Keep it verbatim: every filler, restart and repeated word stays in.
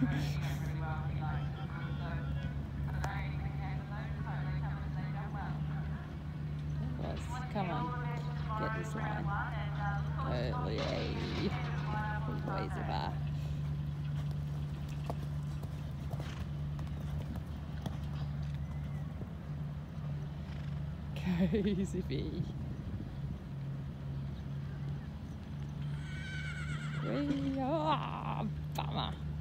Yes, come on, get this line. Early. Good boy, Zipper. Go, Zippy. Wee, oh, bummer.